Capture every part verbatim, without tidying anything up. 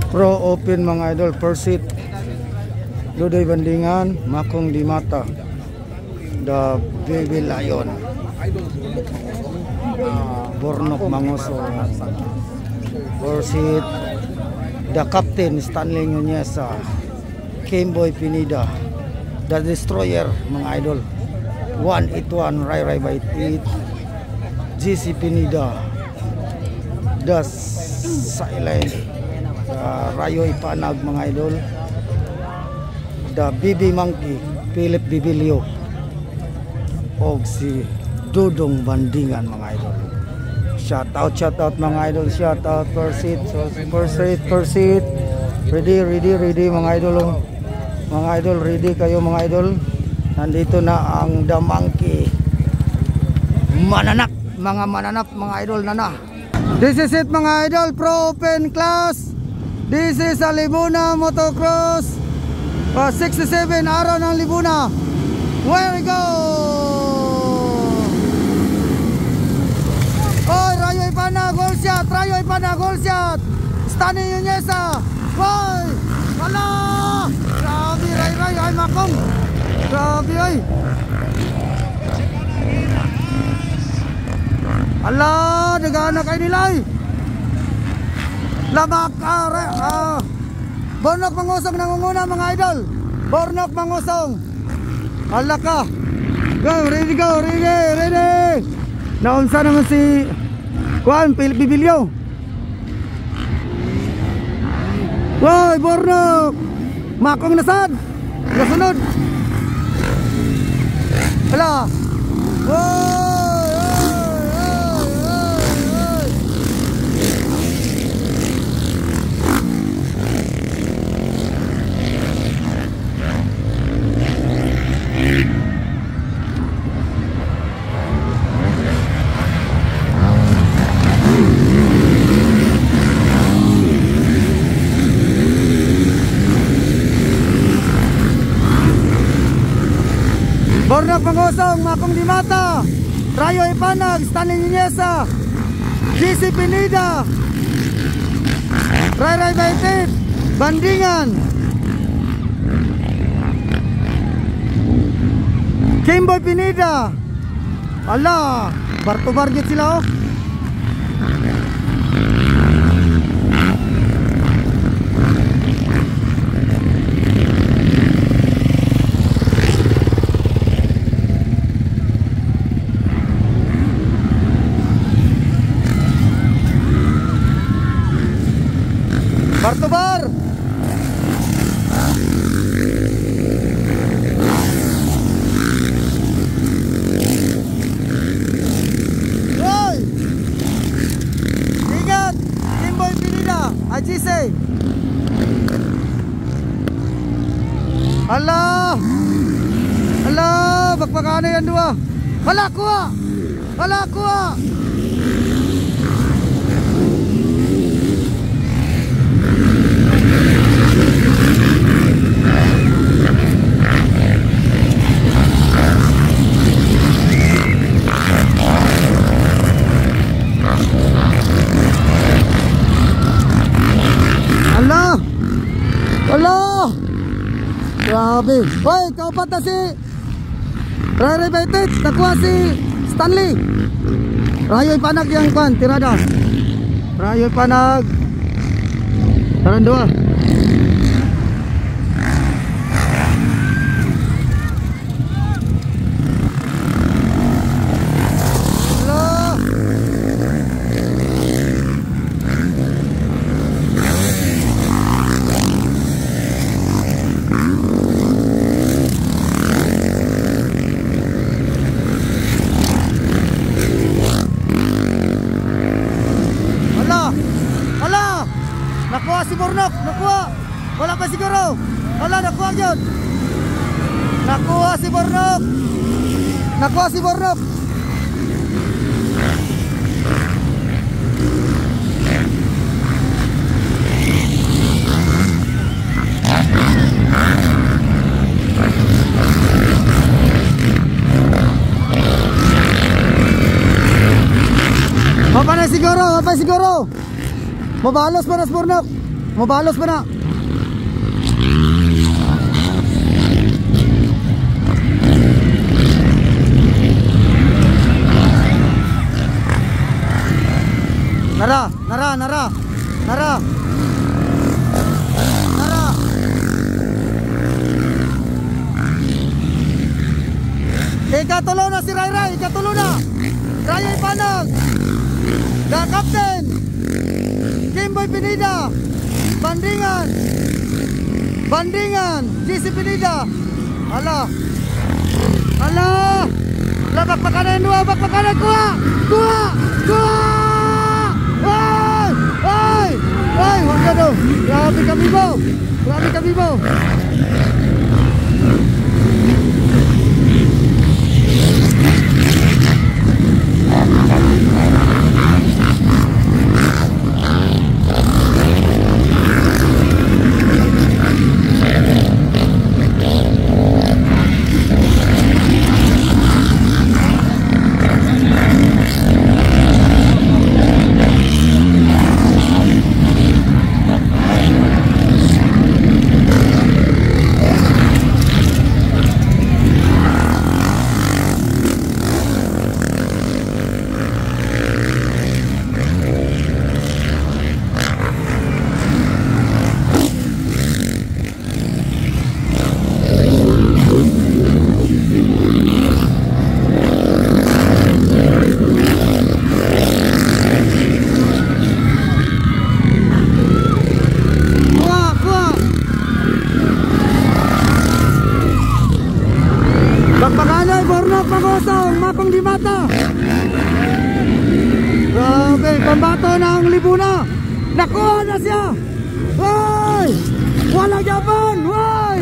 Pro Open mga idol, Persit, Dudoy Bandingan, Makong Di Mata, The Baby Lion, uh, Bornok Mangoso, Persit, The Captain Stanley Nuneza, Kimboy Pinida, The Destroyer mga idol, one eighty-one Rai Rai by eight, G C Pinida, The Silent, uh, Rayo Ipanag mga idol, The B B Monkey, Philip Bibilio, og si Dudong Bandingan mga idol. Shout out, shout out mga idol, shout out Persit, so Persit, Persit, ready, ready, ready mga idol, mga idol, ready kayo mga idol. Nandito na ang The Monkey, mananap, mga mananap mga idol na na. This is it mga idol, Pro Open class. This is a Libuna Motocross, uh, sixty-seven araw ng Libuna. Where we go? Oh, Rayo Ipana, goal shot, Rayo Ipana, goal shot. Stanley Nuneza. Hoy! Wala! Grabe, Ray Ray, ay Makong. Grabe, ay. Ala, nagana kayo nila, ay. Labak, ah, ah. Bornok Mangosong nangunguna mga idol. Bornok Mangosong. Ala ka. Go, ready, go, ready, ready. Naunsa naman si Juan Philip Bibilio. Woy, Bornok. Makong nasad. Nasunod. Hala. Woy. Bornok Mangosong, Makong Di Mata, Rayo Ipanag, Stanley Nuneza, G C Pinida, Rai Rai Baitit, Bandingan, Kimboy Pinida. Ala, bar-to-bar git sila, oh. Bar to bar. Hoy! Ingat! Kimboy Pinida, A G C. Hala! Hala! Bakbakana yan dua. Hala, kuha! Hala, kuha! Allah! Allah! Grabe! Hoy, kaupat na si Rai Rai Baitit, nakuha si Stanley. Rayo Ipanag yung kwan, tirada. Rayo Ipanag. Taran dua. Nakuha si Bornok, nakuha. Wala pa siguro. Wala, nakuha yun. Nakuha si Bornok. Nakuha si Bornok. Mapa na siguro, mapa siguro. Mabalos pa na Bornok. Mabalos ba na? Nara, nara, nara. Nara. Nara. Ikatulo na si Ray Ray, ikatulo na. Raya Ipanag. The Captain. Kimboy Pinida. Bandingan. Bandingan. J C Pinida. Ala. Ala. Labak makanan dua, bak makanan kuha. Kuha. Kuha. Ay! Ay! Ay! Huwag ka daw! Grabe kami mo! Grabe kami mo! Bakbakanay, Bornok, Pagosong, Mapang di Mata. Grabe, pambato ng Libuna. Nakuha na siya. Hoy! Walang Japan! Hoy!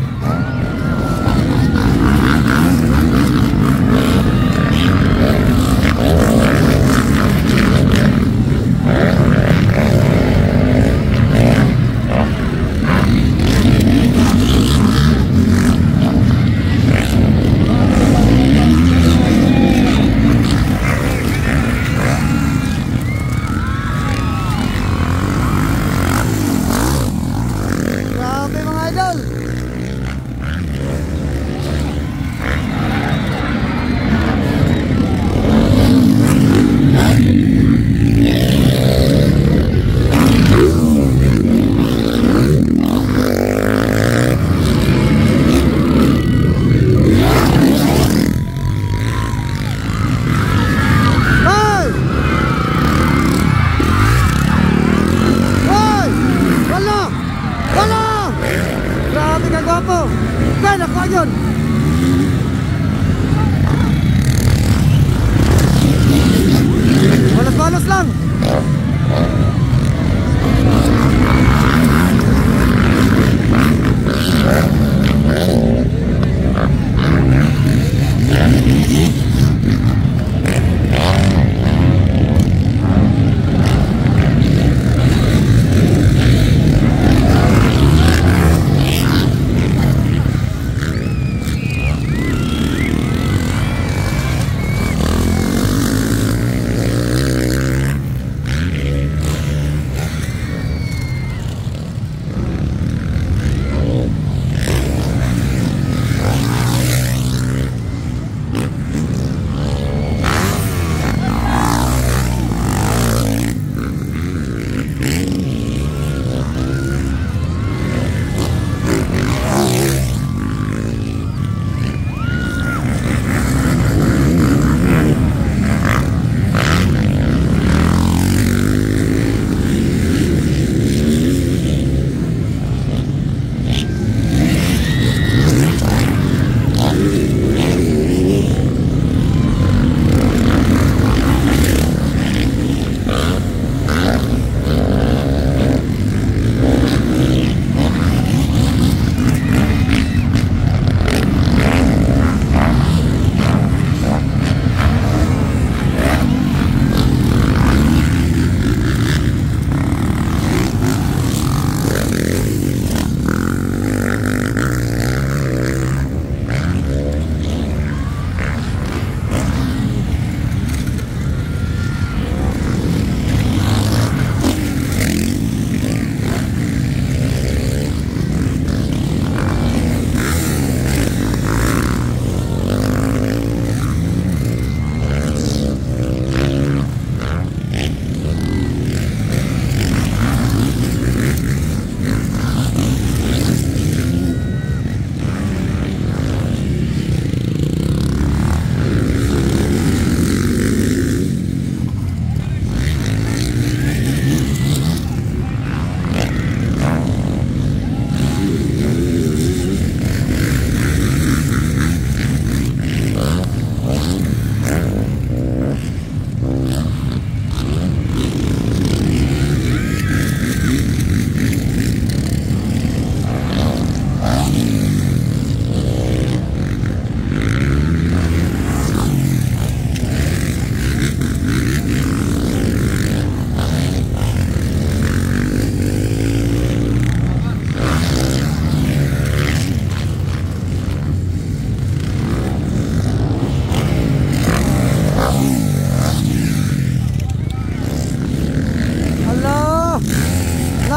Balas lang.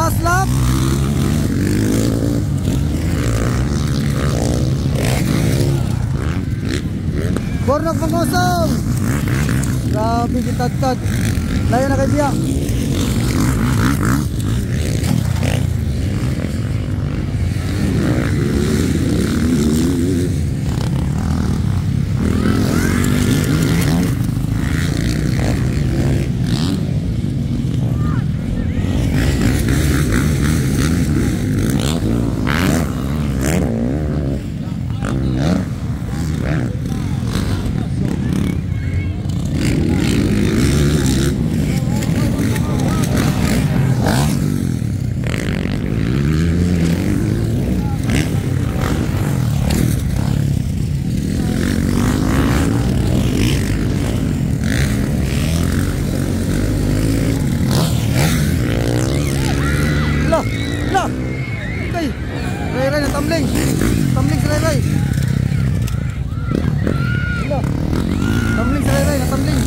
last lap. Bornok mengosong. Grabe kitad-tad. Layo na kay Bia. Ray-Ray na tumbling. Tumbling si Ray-Ray. Hello. Tumbling si Ray-Ray na tumbling.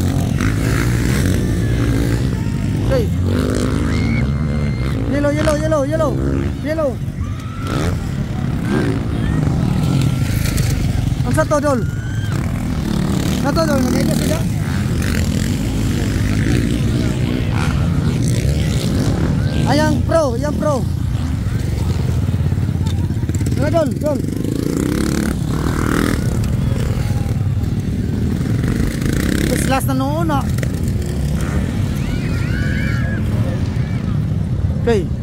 Okay. Yellow, yellow, yellow, yellow. Yellow. Ang sa to, Dol? Sa to, Dol? Nag-ega sila? Ayang pro, yang pro. Dol, Dol, Dol. Terus last na noon na. Okay.